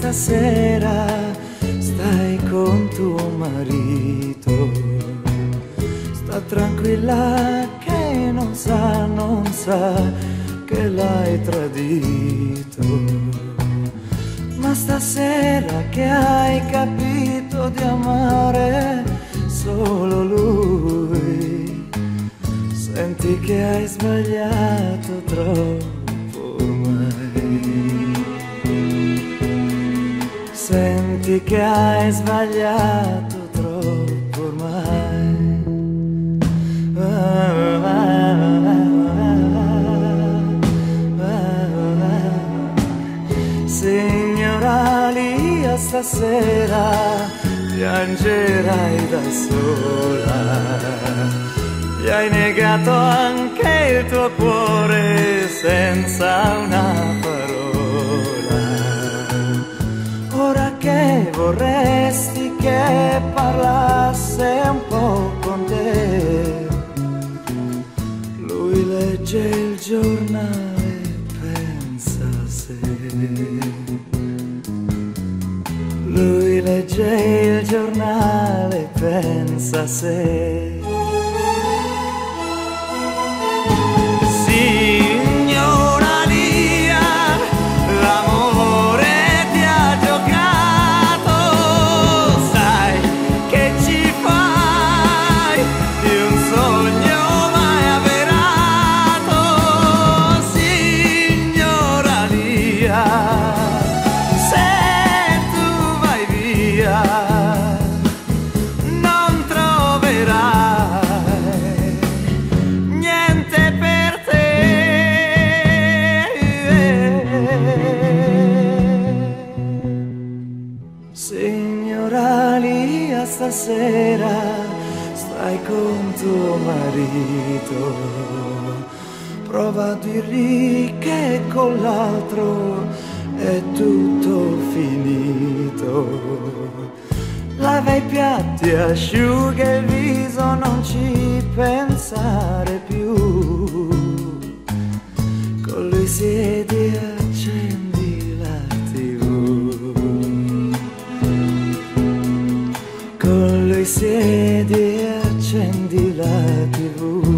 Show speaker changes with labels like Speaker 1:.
Speaker 1: stasera stai con tuo marito. Sta tranquilla che non sa che l'hai tradito. Ma stasera che hai capito di amare solo lui, senti che hai sbagliato troppo ormai. Senti che hai sbagliato troppo ormai. Signora Lia, stasera piangerai da sola. Gli hai negato anche il tuo cuore senza una parola. Ora che vorresti che parlasse un po' con te, lui legge il giornale, pensa a sé. Lui legge il giornale, pensa a sé. Signora Lia, l'amore ti ha giocato, sai che ci fai di un sogno mai avverato. Signora Lia, se tu vai via non troverai niente per te. Signora Lia, stasera stai con tuo marito. Prova a dirgli che con l'altro è tutto finito. Lava i piatti, asciuga il viso, non ci pensare più. Con lui siedi e accendi la TV. Con lui siedi e accendi la TV.